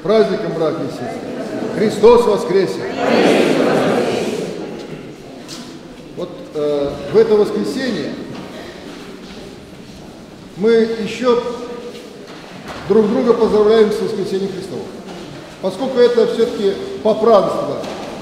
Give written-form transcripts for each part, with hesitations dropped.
праздником, братья и сестры! Христос воскресе! Вот в это воскресенье мы еще друг друга поздравляем с воскресением Христовым, поскольку это все-таки по правилам.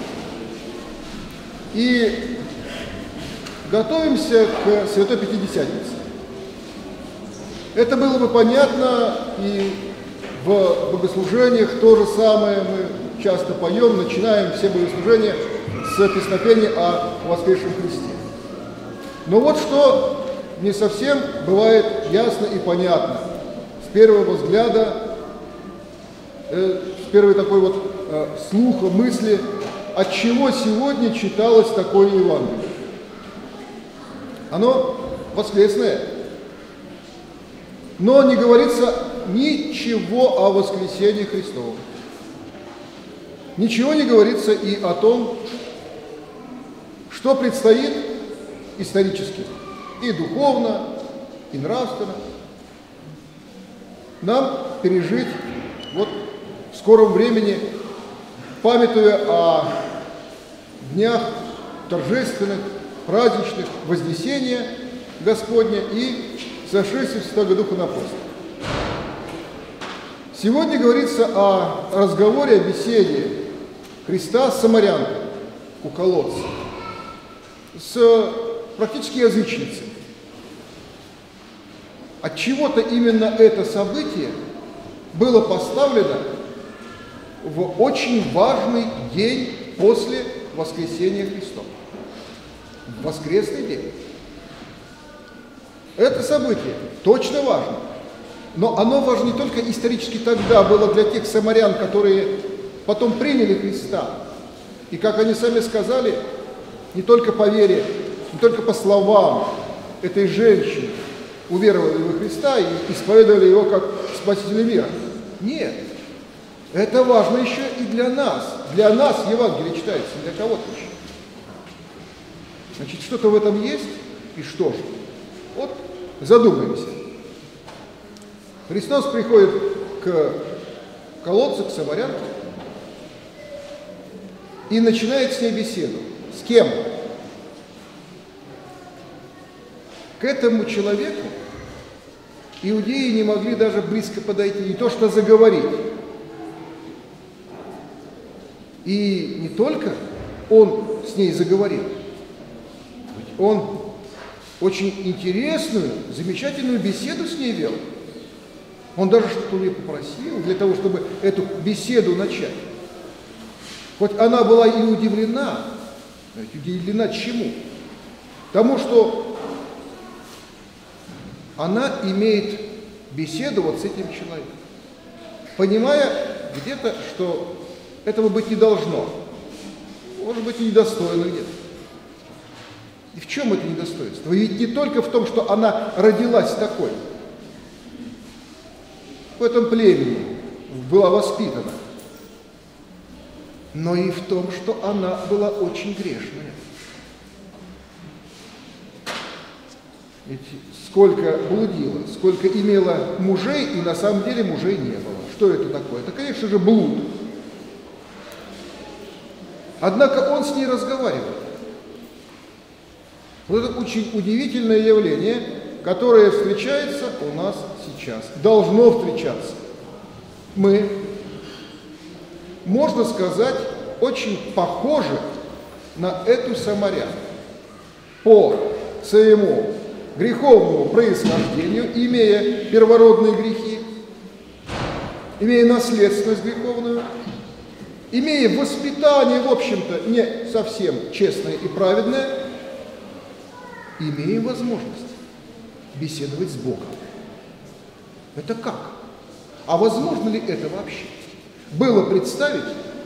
И готовимся к Святой Пятидесятнице. Это было бы понятно и в богослужениях то же самое. Мы часто поем, начинаем все богослужения с песнопения о воскресшем Христе. Но вот что не совсем бывает ясно и понятно с первого взгляда, с первой такой вот слуха, мысли, от чего сегодня читалось такое Евангелие. Оно воскресное, но не говорится ничего о воскресении Христовом. Ничего не говорится и о том, что предстоит исторически, и духовно, и нравственно нам пережить вот в скором времени, памятуя о днях торжественных, праздничных, Вознесения Господня и сошествия Святого Духа на апостолов. Сегодня говорится о разговоре, о беседе Христа с самарянкой у колодца, с практически язычницей. Отчего-то именно это событие было поставлено в очень важный день после воскресения Христова. В воскресный день. Это событие точно важно, но оно важно не только исторически тогда было для тех самарян, которые потом приняли Христа, и, как они сами сказали, не только по вере, не только по словам этой женщины уверовали во Христа и исповедовали Его как Спасителя мира. Нет, это важно еще и для нас. Для нас Евангелие читается, не для кого-то еще. Значит, что-то в этом есть, и что же? Вот задумаемся. Христос приходит к колодцу, к самарянке, и начинает с ней беседу. С кем? К этому человеку иудеи не могли даже близко подойти, не то что заговорить. И не только он с ней заговорил, он очень интересную, замечательную беседу с ней вел. Он даже что-то у нее попросил для того, чтобы эту беседу начать. Хоть она была и удивлена. Удивлена чему? Тому, что она имеет беседу вот с этим человеком, понимая где-то, что этого быть не должно. Может быть, и недостойно где-то. И в чем это недостоинство? Ведь не только в том, что она родилась такой, в этом племени была воспитана, но и в том, что она была очень грешная. Ведь сколько блудила, сколько имела мужей, и на самом деле мужей не было. Что это такое? Это, конечно же, блуд. Однако он с ней разговаривал. Вот это очень удивительное явление, которое встречается у нас сейчас, должно встречаться. Мы, можно сказать, очень похожи на эту самарянку по своему греховному происхождению, имея первородные грехи, имея наследственность греховную, имея воспитание, в общем-то, не совсем честное и праведное, имея возможность беседовать с Богом. Это как? А возможно ли это вообще? Было представить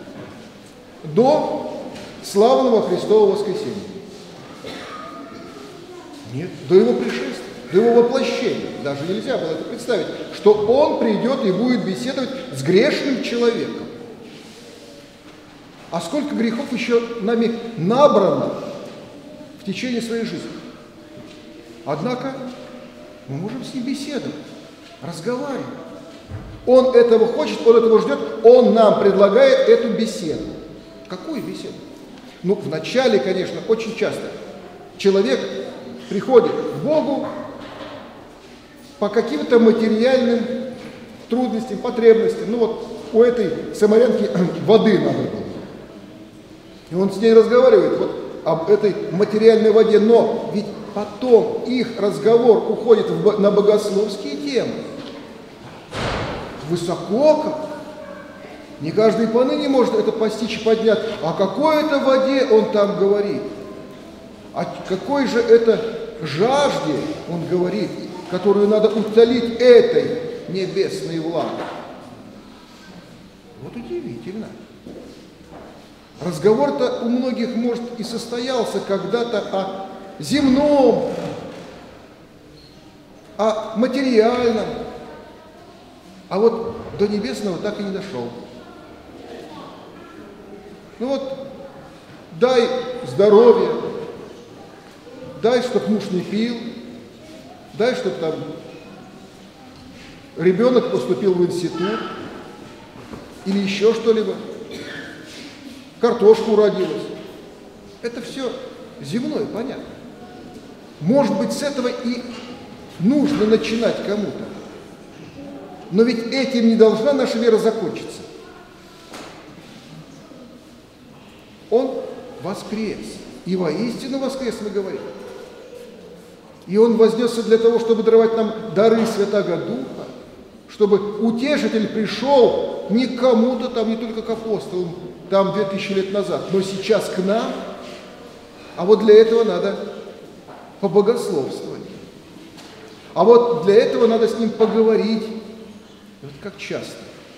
до славного Христового воскресения? Нет, до Его пришествия, до Его воплощения. Даже нельзя было это представить, что Он придет и будет беседовать с грешным человеком. А сколько грехов еще нами набрано в течение своей жизни. Однако мы можем с ним беседовать, разговаривать. Он этого хочет, он этого ждет, он нам предлагает эту беседу. Какую беседу? Ну, вначале, конечно, очень часто человек приходит к Богу по каким-то материальным трудностям, потребностям. Ну вот у этой самарянки воды надо было. И он с ней разговаривает вот об этой материальной воде, но ведь потом их разговор уходит на богословские темы. Высоко как. Не каждый поныне может это постичь и поднять. О какой это воде он там говорит? О какой же это жажде он говорит, которую надо утолить этой небесной влагой? Вот удивительно. Разговор-то у многих, может, и состоялся когда-то о земном, о материальном, а вот до небесного так и не дошел. Ну вот, дай здоровье, дай, чтоб муж не пил, дай, чтоб там ребенок поступил в институт или еще что-либо, картошку уродилась. Это все земное, понятно. Может быть, с этого и нужно начинать кому-то. Но ведь этим не должна наша вера закончиться. Он воскрес. И воистину воскрес, мы говорим. И Он вознесся для того, чтобы даровать нам дары Святаго Духа, чтобы утешитель пришел не к кому-то там, не только к апостолам, там 2000 лет назад, но сейчас к нам. А вот для этого надо побогословствовать. А вот для этого надо с Ним поговорить. Вот как часто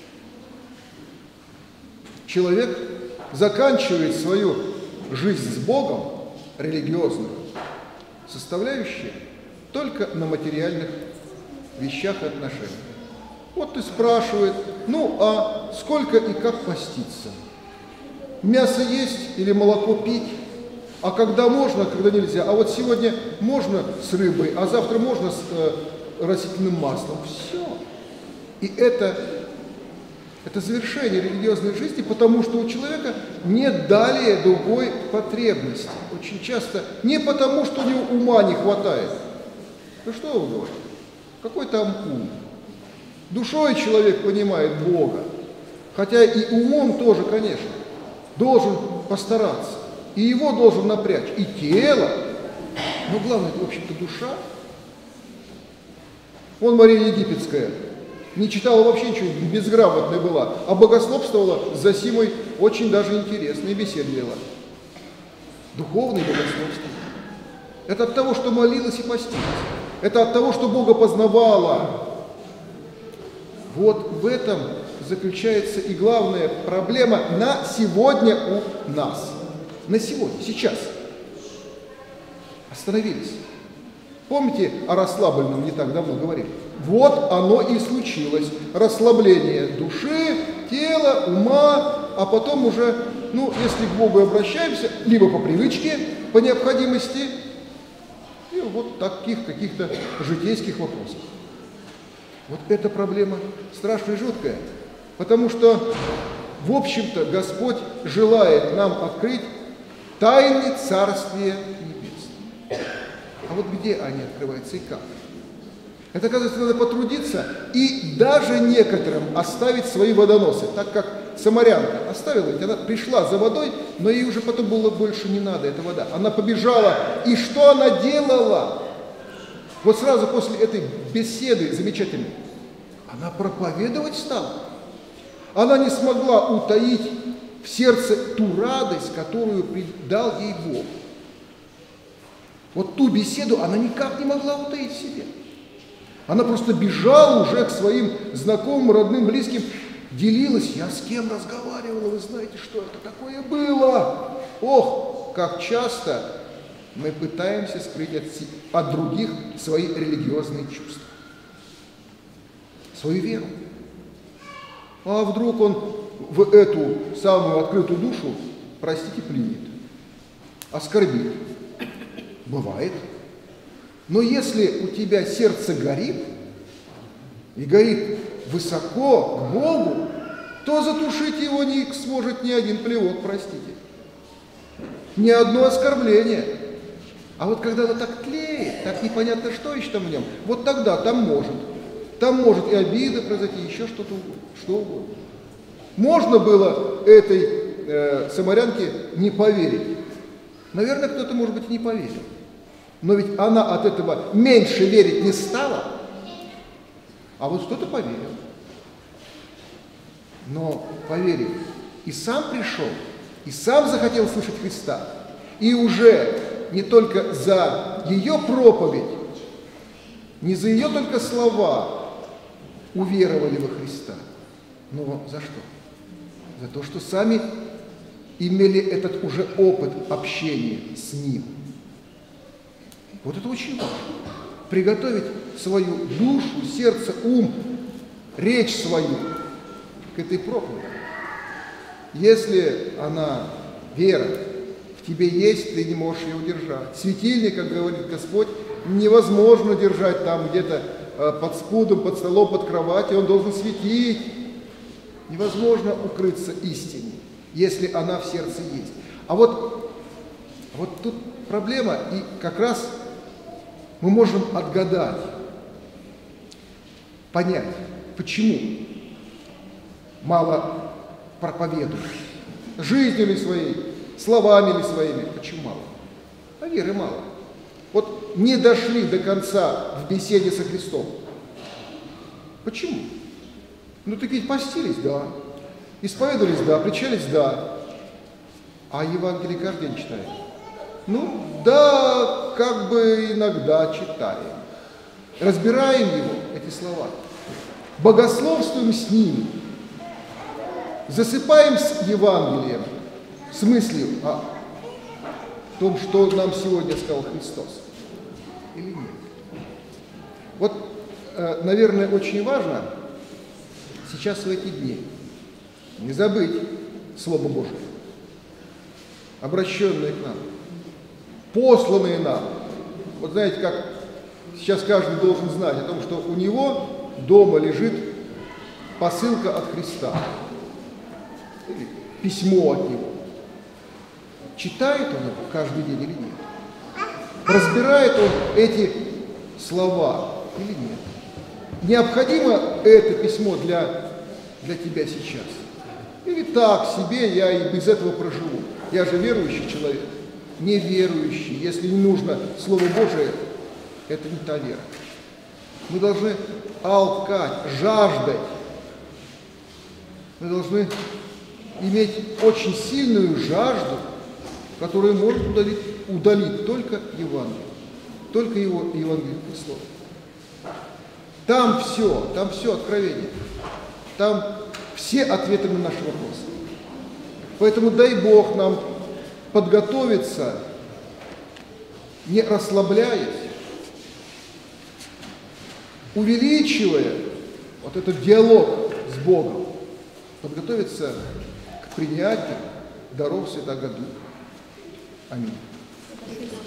человек заканчивает свою жизнь с Богом, религиозную, составляющую только на материальных вещах и отношениях. Вот и спрашивает, ну а сколько и как поститься? Мясо есть или молоко пить? А когда можно, а когда нельзя? А вот сегодня можно с рыбой, а завтра можно с растительным маслом. Все. И это завершение религиозной жизни, потому что у человека нет далее другой потребности. Очень часто не потому, что у него ума не хватает. Ну что вы говорите? Какой там ум? Душой человек понимает Бога, хотя и умом тоже, конечно, должен постараться. И его должен напрячь, и тело. Но главное, это, в общем-то, душа. Вон Мария Египетская не читала вообще ничего, безграмотная была, а богословствовала с Зосимой очень даже интересно и беседовала. Духовное богословство. Это от того, что молилась и постилась. Это от того, что Бога познавала. Вот в этом заключается и главная проблема на сегодня у нас. На сегодня, сейчас. Остановились. Помните, о расслабленном не так давно говорили? Вот оно и случилось. Расслабление души, тела, ума, а потом уже, ну, если к Богу обращаемся, либо по привычке, по необходимости, и вот таких каких-то житейских вопросов. Вот эта проблема страшная и жуткая, потому что, в общем-то, Господь желает нам открыть тайны Царствия Небесного. А вот где они открываются и как? Это, оказывается, надо потрудиться и даже некоторым оставить свои водоносы, так как самарянка оставила, ведь она пришла за водой, но ей уже потом было больше не надо, эта вода. Она побежала, и что она делала? Вот сразу после этой беседы замечательной, она проповедовать стала. Она не смогла утаить в сердце ту радость, которую дал ей Бог. Вот ту беседу она никак не могла утаить в себе. Она просто бежала уже к своим знакомым, родным, близким, делилась. Я с кем разговаривала, вы знаете, что это такое было? Ох, как часто мы пытаемся скрыть от других свои религиозные чувства, свою веру. А вдруг он в эту самую открытую душу, простите, плюнет, оскорбит. Бывает. Но если у тебя сердце горит, и горит высоко к Богу, то затушить его не сможет ни один плевок, простите. Ни одно оскорбление. А вот когда оно так тлеет, так непонятно, что еще там в нем, вот тогда там может. Там может и обида произойти, еще что-то угодно, что угодно. Можно было этой самарянке не поверить. Наверное, кто-то, может быть, и не поверил. Но ведь она от этого меньше верить не стала. А вот кто-то поверил. Но поверил и сам пришел, и сам захотел слышать Христа. И уже не только за ее проповедь, не за ее только слова уверовали во Христа. Но за что? За то, что сами имели этот уже опыт общения с Ним. Вот это очень важно. Приготовить свою душу, сердце, ум, речь свою к этой проповеди. Если она, вера, в тебе есть, ты не можешь ее удержать. Светильник, как говорит Господь, невозможно держать там где-то под спудом, под столом, под кроватью, он должен светить. Невозможно укрыться истине, если она в сердце есть. А вот тут проблема, и как раз мы можем отгадать, понять, почему мало проповедуют, жизнью ли своей, словами ли своими, почему мало? А веры мало. Вот не дошли до конца в беседе со Христом. Почему? Ну так ведь постились, да, исповедовались, да, причались, да, а Евангелие каждый день читаем. Ну, да, как бы иногда читаем, разбираем его, эти слова, богословствуем с ним, засыпаем с Евангелием, с мыслью о том, что нам сегодня сказал Христос, или нет. Вот, наверное, очень важно сейчас в эти дни не забыть Слово Божие, обращенное к нам, посланные нам. Вот знаете, как сейчас каждый должен знать о том, что у него дома лежит посылка от Христа, или письмо от Него. Читает он его каждый день или нет? Разбирает он эти слова или нет? Необходимо это письмо для тебя сейчас? Или так себе я и без этого проживу? Я же верующий человек. Неверующий, если не нужно Слово Божие, это не та вера. Мы должны алкать, жаждать. Мы должны иметь очень сильную жажду, которая может удалить только Евангелие, только его Евангелие Христова. Там все откровение, там все ответы на наши вопросы. Поэтому дай Бог нам подготовиться, не расслабляясь, увеличивая вот этот диалог с Богом, подготовиться к принятию даров Святаго Духа. Аминь.